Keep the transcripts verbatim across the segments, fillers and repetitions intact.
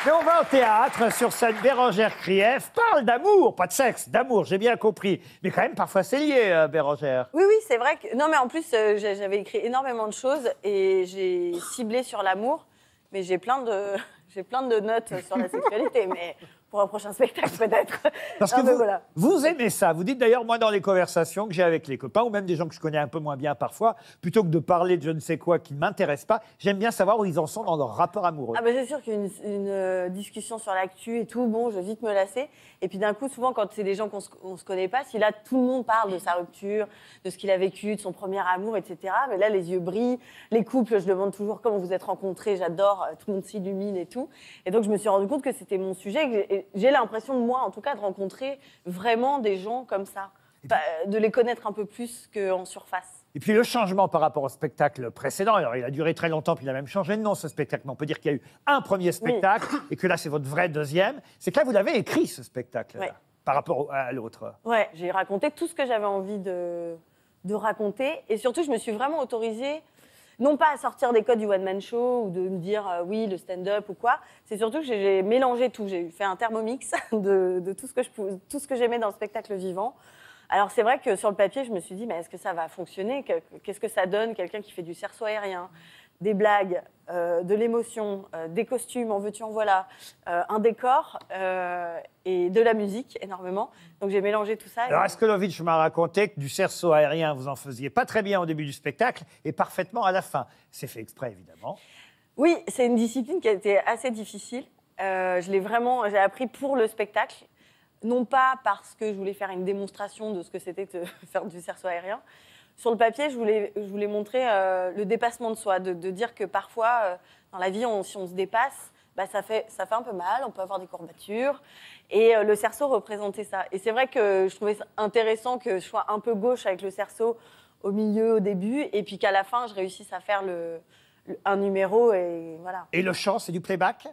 Mais on va au théâtre, sur scène, Bérangère Krief parle d'amour, pas de sexe, d'amour, j'ai bien compris. Mais quand même, parfois, c'est lié, euh, Bérangère. Oui, oui, c'est vrai que... Non, mais en plus, euh, j'ai- j'avais écrit énormément de choses et j'ai ciblé sur l'amour, mais j'ai plein de... j'ai plein de notes sur la sexualité, mais pour un prochain spectacle, peut-être. Parce Non, que mais vous, voilà. vous aimez ça. Vous dites d'ailleurs, moi, dans les conversations que j'ai avec les copains, ou même des gens que je connais un peu moins bien parfois, plutôt que de parler de je ne sais quoi qui ne m'intéresse pas, j'aime bien savoir où ils en sont dans leur rapport amoureux. Ah bah c'est sûr qu'une une, euh, discussion sur l'actu et tout, bon, je vais vite me lasser. Et puis d'un coup, souvent, quand c'est des gens qu'on se, on se connaît pas, si là, tout le monde parle de sa rupture, de ce qu'il a vécu, de son premier amour, et cetera. Mais là, les yeux brillent. Les couples, je demande toujours comment vous êtes rencontrés, j'adore, tout le monde s'illumine et tout. Et donc, je me suis rendu compte que c'était mon sujet. Que j'ai- j'ai l'impression, moi, en tout cas, de rencontrer vraiment des gens comme ça. Enfin, de les connaître un peu plus qu'en surface. Et puis le changement par rapport au spectacle précédent, alors il a duré très longtemps, puis il a même changé de nom ce spectacle, mais on peut dire qu'il y a eu un premier spectacle, et que là c'est votre vrai deuxième, c'est que là vous l'avez écrit ce spectacle, Ouais. par rapport au- à l'autre. Ouais, j'ai raconté tout ce que j'avais envie de, de raconter. Et surtout, je me suis vraiment autorisée, non pas à sortir des codes du one-man show ou de me dire euh, oui, le stand-up ou quoi. C'est surtout que j'ai mélangé tout. J'ai fait un thermomix de, de tout ce que je pouvais- tout ce que j'aimais dans le spectacle vivant. Alors, c'est vrai que sur le papier, je me suis dit, mais est-ce que ça va fonctionner? Que- Qu'est-ce que ça donne, quelqu'un qui fait du cerceau aérien, des blagues, euh, de l'émotion, euh, des costumes, en veux-tu, en voilà, euh, un décor euh, et de la musique, énormément. Donc, j'ai mélangé tout ça. Alors et- Askolovitch m'a raconté que du cerceau aérien vous en faisiez pas très bien au début du spectacle, et parfaitement à la fin. C'est fait exprès évidemment. Oui, c'est une discipline qui a été assez difficile. Euh, je l'ai vraiment, j'ai appris pour le spectacle. Non pas parce que je voulais faire une démonstration de ce que c'était que de faire du cerceau aérien. Sur le papier, je voulais, je voulais montrer euh, le dépassement de soi, de, de dire que parfois, euh, dans la vie, on- si on se dépasse, bah, ça fait, ça fait un peu mal, on peut avoir des courbatures. Et euh, le cerceau représentait ça. Et c'est vrai que je trouvais ça intéressant que je sois un peu gauche avec le cerceau au milieu, au début, et puis qu'à la fin, je réussisse à faire le, le- un numéro, et voilà. Et le chant, c'est du playback?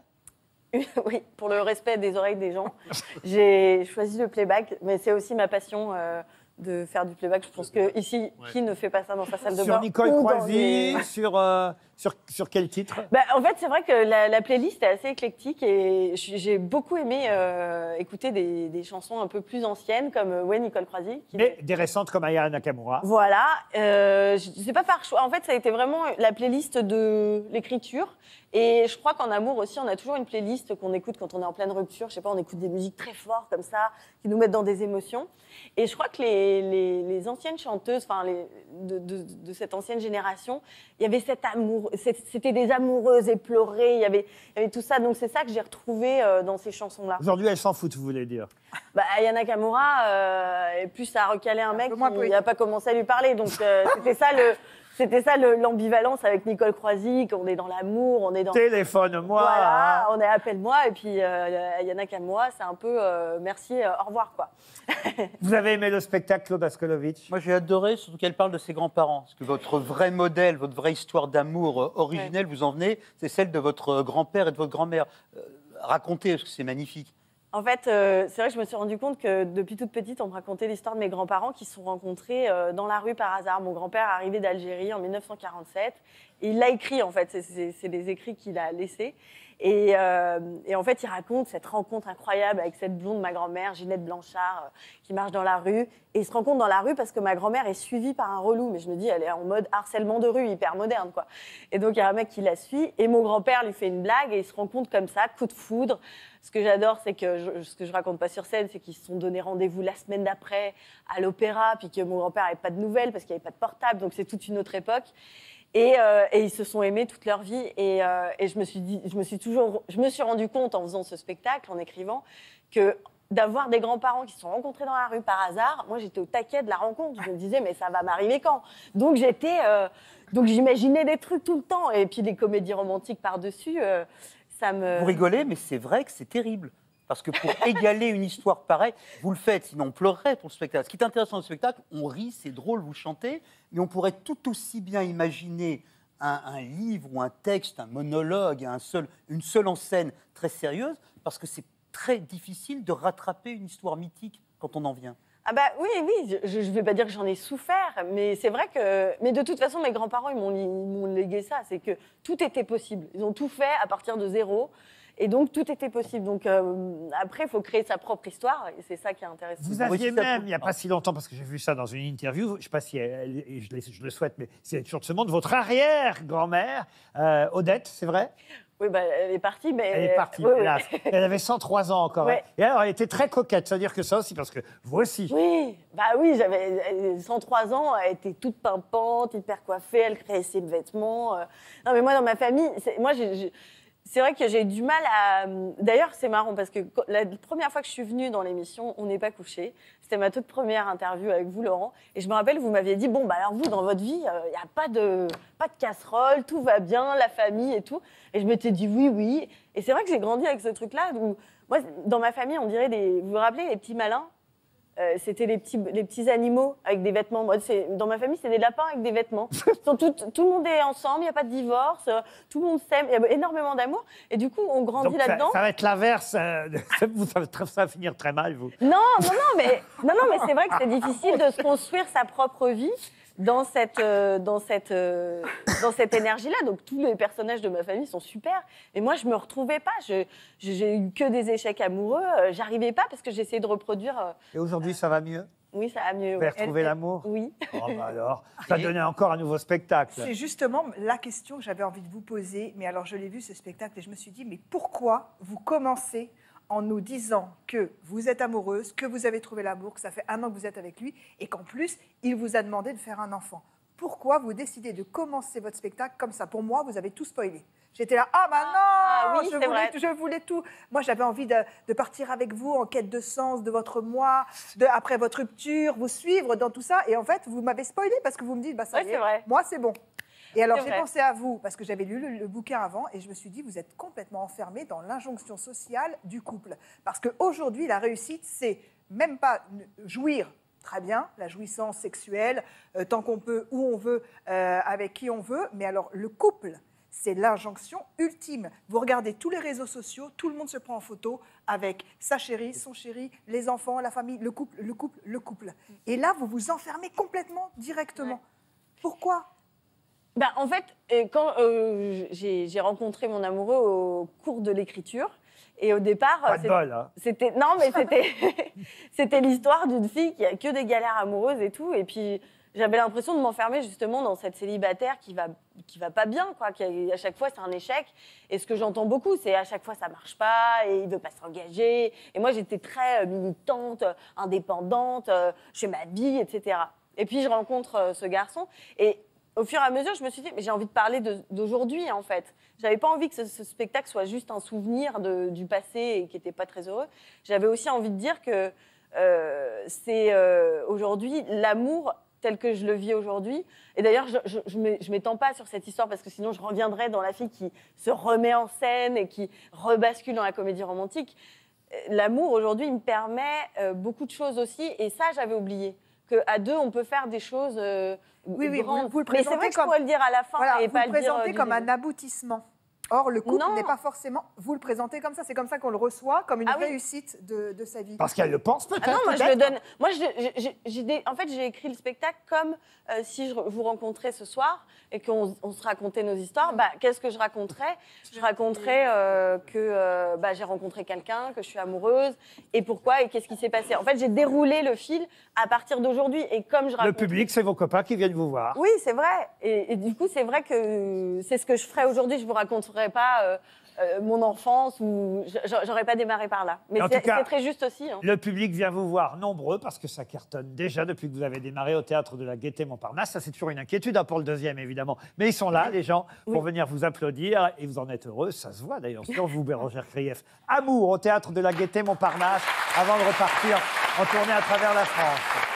Oui, pour le respect des oreilles des gens, j'ai choisi le playback, mais c'est aussi ma passion euh, de faire du playback. Je pense que ici, qui ne fait pas ça dans sa salle de bain? Sur Nicole ou dans Croisy, les- sur, euh, sur, sur quel titre? Bah, en fait, c'est vrai que la, la playlist est assez éclectique et j- j'ai beaucoup aimé euh, écouter des, des chansons un peu plus anciennes, comme euh, ouais, Nicole Croisy. Qui... Mais des récentes comme Aya Nakamura. Voilà, euh, je sais pas par choix. En fait, ça a été vraiment la playlist de l'écriture. Et je crois qu'en amour aussi, on a toujours une playlist qu'on écoute quand on est en pleine rupture. Je sais pas, on écoute des musiques très fortes comme ça, qui nous mettent dans des émotions. Et je crois que les, les, les anciennes chanteuses, enfin les, de, de, de cette ancienne génération, il y avait cet amour, c'est- c'était des amoureuses éplorées, il y avait, il y avait tout ça. Donc c'est ça que j'ai retrouvé euh, dans ces chansons-là. Aujourd'hui, elle s'en fout, vous voulez dire. Bah, Aya Nakamura, euh, est plus à recaler un mec peu moins qui poétique. n'a pas commencé à lui parler. Donc euh, c'était ça le, c'était ça le- l'ambivalence avec Nicole Croisy, qu'on est dans l'amour, on est dans Téléphone-moi. voilà, hein. on est appelle-moi et puis euh, Aya Nakamura, c'est un peu euh, merci, euh, au revoir quoi. Vous avez aimé le spectacle, Claude Askolovitch? Moi, j'ai adoré, surtout qu'elle parle de ses grands-parents. Parce que votre vrai modèle, votre vraie histoire d'amour euh, originelle, vous en venez, c'est celle de votre grand-père et de votre grand-mère. Euh, racontez, parce que c'est magnifique. En fait, euh, c'est vrai que je me suis rendu compte que depuis toute petite, on me racontait l'histoire de mes grands-parents qui se sont rencontrés euh, dans la rue par hasard. Mon grand-père est arrivé d'Algérie en mille neuf cent quarante-sept et il l'a écrit en fait, c'est- c'est c'est des écrits qu'il a laissés. Et, euh, et en fait, il raconte cette rencontre incroyable avec cette blonde, ma grand-mère, Ginette Blanchard, euh, qui marche dans la rue. Et ils se rencontrent dans la rue parce que ma grand-mère est suivie par un relou. Mais je me dis, elle est en mode harcèlement de rue, hyper moderne, quoi. Et donc, il y a un mec qui la suit. Et mon grand-père lui fait une blague et ils se rencontrent comme ça, coup de foudre. Ce que j'adore, c'est que je, ce que je raconte pas sur scène, c'est qu'ils se sont donné rendez-vous la semaine d'après à l'opéra, puis que mon grand-père n'avait pas de nouvelles parce qu'il n'y avait pas de portable. Donc, c'est toute une autre époque. Et, euh, et ils se sont aimés toute leur vie. Et, euh, et je me suis dit, je me suis toujours, je me suis rendu compte en faisant ce spectacle, en écrivant, que d'avoir des grands-parents qui se sont rencontrés dans la rue par hasard, moi j'étais au taquet de la rencontre. Je me disais, mais ça va m'arriver quand? Donc j'étais, euh, donc j'imaginais des trucs tout le temps. Et puis les comédies romantiques par-dessus, euh, ça me. Vous rigolez, mais c'est vrai que c'est terrible. Parce que pour égaler une histoire pareille, vous le faites, sinon on pleurerait pour le spectacle. Ce qui est intéressant dans le spectacle, on rit, c'est drôle, vous chantez, mais on pourrait tout aussi bien imaginer un, un livre ou un texte, un monologue, un seul, une seule en scène très sérieuse, parce que c'est très difficile de rattraper une histoire mythique quand on en vient. Ah bah oui, oui, je ne vais pas dire que j'en ai souffert, mais c'est vrai que... Mais de toute façon, mes grands-parents, ils m'ont ils m'ont légué ça, c'est que tout était possible. Ils ont tout fait à partir de zéro. Et donc, tout était possible. Donc, euh, après, il faut créer sa propre histoire. Et c'est ça qui est intéressant. Vous aviez même, il n'y a pas si longtemps, parce que j'ai vu ça dans une interview, je ne sais pas si elle, et je, je le souhaite, mais si elle est toujours de ce monde, votre arrière-grand-mère, euh, Odette, c'est vrai? Oui, bah, elle est partie, mais... Elle est partie, oui, oui. hélas. Elle avait cent trois ans encore. Ouais. Et alors, elle était très coquette. Ça veut dire que ça aussi, parce que vous aussi. Oui, bah oui, j'avais cent trois ans, elle était toute pimpante, hyper coiffée, elle créait ses vêtements. euh. Non, mais moi, dans ma famille, c'est- moi, j'ai- j'ai- c'est vrai que j'ai eu du mal à... D'ailleurs, c'est marrant, parce que quand- la première fois que je suis venue dans l'émission, On n'est pas couché. C'était ma toute première interview avec vous, Laurent. Et je me rappelle, vous m'aviez dit, bon, bah alors vous, dans votre vie, il n'y a pas de, pas de casserole, tout va bien, la famille et tout. Et je m'étais dit, oui, oui. Et c'est vrai que j'ai grandi avec ce truc-là, où moi, dans ma famille, on dirait des... Vous vous rappelez, les petits malins? Euh, c'était les petits, les petits animaux avec des vêtements. Moi, c'est- dans ma famille, c'est des lapins avec des vêtements. Ils sont tout, tout le monde est ensemble, il n'y a pas de divorce, euh, tout le monde s'aime, il y a énormément d'amour. Et du coup, on grandit Donc, ça, là-dedans. ça va être l'inverse. euh, vous, ça, va- ça va finir très mal, vous. Non, non, non, mais, non, non, mais c'est vrai que c'est difficile de se construire sa propre vie dans cette, euh, dans cette, euh, dans cette énergie-là. Donc, tous les personnages de ma famille sont super. Et moi, je ne me retrouvais pas. Je- je- J'ai eu que des échecs amoureux. Euh, J'arrivais pas parce que j'essayais de reproduire. euh, Et aujourd'hui, ça va mieux? Oui, ça va mieux. Vous avez ouais. retrouvé Elle- l'amour? Oui. Oh, bah alors, ça donnait encore un nouveau spectacle. C'est justement la question que j'avais envie de vous poser. Mais alors, je l'ai vu, ce spectacle, et je me suis dit, mais pourquoi vous commencez en nous disant que vous êtes amoureuse, que vous avez trouvé l'amour, que ça fait un an que vous êtes avec lui, et qu'en plus, il vous a demandé de faire un enfant? Pourquoi vous décidez de commencer votre spectacle comme ça? Pour moi, vous avez tout spoilé. J'étais là, ah bah non, Ah oui, je, c'est voulais, vrai. je voulais tout. Moi, j'avais envie de, de partir avec vous en quête de sens de votre moi, de, après votre rupture, vous suivre dans tout ça. Et en fait, vous m'avez spoilé parce que vous me dites, bah ça Ouais, y c'est est, vrai. moi, c'est bon. Et alors, C'est j'ai vrai. pensé à vous, parce que j'avais lu le, le bouquin avant, et je me suis dit, vous êtes complètement enfermé dans l'injonction sociale du couple. Parce qu'aujourd'hui, la réussite, c'est même pas jouir, très bien, la jouissance sexuelle, euh, tant qu'on peut, où on veut, euh, avec qui on veut, mais alors le couple, c'est l'injonction ultime. Vous regardez tous les réseaux sociaux, tout le monde se prend en photo avec sa chérie, son chéri, les enfants, la famille, le couple, le couple, le couple. Et là, vous vous enfermez complètement, directement. Ouais. Pourquoi ? Ben, en fait, euh, quand euh, j'ai j'ai rencontré mon amoureux au cours de l'écriture, et au départ, Pas euh, de c'est- bol, hein. c'était non, mais c'était c'était l'histoire d'une fille qui a que des galères amoureuses et tout, et puis j'avais l'impression de m'enfermer justement dans cette célibataire qui va qui va pas bien, quoi. Qui, à chaque fois, c'est un échec. Et ce que j'entends beaucoup, c'est à chaque fois ça marche pas et il veut pas s'engager. Et moi, j'étais très euh, militante, euh, indépendante, euh, je fais ma vie, et cetera. Et puis je rencontre euh, ce garçon et au fur et à mesure, je me suis dit, mais j'ai envie de parler de- d'aujourd'hui, en fait. J'avais pas envie que ce, ce spectacle soit juste un souvenir de- du passé et qui n'était pas très heureux. J'avais aussi envie de dire que euh, c'est euh, aujourd'hui l'amour tel que je le vis aujourd'hui. Et d'ailleurs, je ne m'étends pas sur cette histoire parce que sinon, je reviendrais dans la fille qui se remet en scène et qui rebascule dans la comédie romantique. L'amour, aujourd'hui, il me permet euh, beaucoup de choses aussi. Et ça, j'avais oublié. Qu'à deux, on peut faire des choses euh, Oui, oui, grandes. vous- vous le Mais c'est présentez vrai que je comme- pourrais le dire à la fin Voilà, et vous pas le le dire. euh, présentez du comme un début. aboutissement. Or, le couple Non. n'est pas forcément... Vous le présentez comme ça, c'est comme ça qu'on le reçoit, comme une Ah oui. réussite de, de sa vie. Parce qu'elle le pense peut-être. Ah non, moi je peut-être. le donne. Moi, je- j'ai- j'ai des- en fait, j'ai écrit le spectacle comme euh, si je vous rencontrais ce soir et qu'on on se racontait nos histoires. Bah, qu'est-ce que je raconterais? Je raconterais euh, que euh, bah, j'ai rencontré quelqu'un, que je suis amoureuse, et pourquoi, et qu'est-ce qui s'est passé. En fait, j'ai déroulé le fil à partir d'aujourd'hui. Et comme je Le raconte. public, c'est vos copains qui viennent vous voir. Oui, c'est vrai. Et, et du coup, c'est vrai que c'est ce que je ferais aujourd'hui. Je ne vous raconterai pas euh, euh, mon enfance ou je- j'aurais pas démarré par là. Mais En c'est tout cas, c'est très juste aussi. hein. Le public vient vous voir nombreux parce que ça cartonne déjà depuis que vous avez démarré au Théâtre de la Gaîté Montparnasse. Ça, c'est toujours une inquiétude hein, pour le deuxième, évidemment. Mais ils sont là, les gens, pour Oui. venir vous applaudir et vous en êtes heureux. Ça se voit d'ailleurs sur vous, Bérangère Krief. Amour au Théâtre de la Gaîté Montparnasse avant de repartir en tournée à travers la France.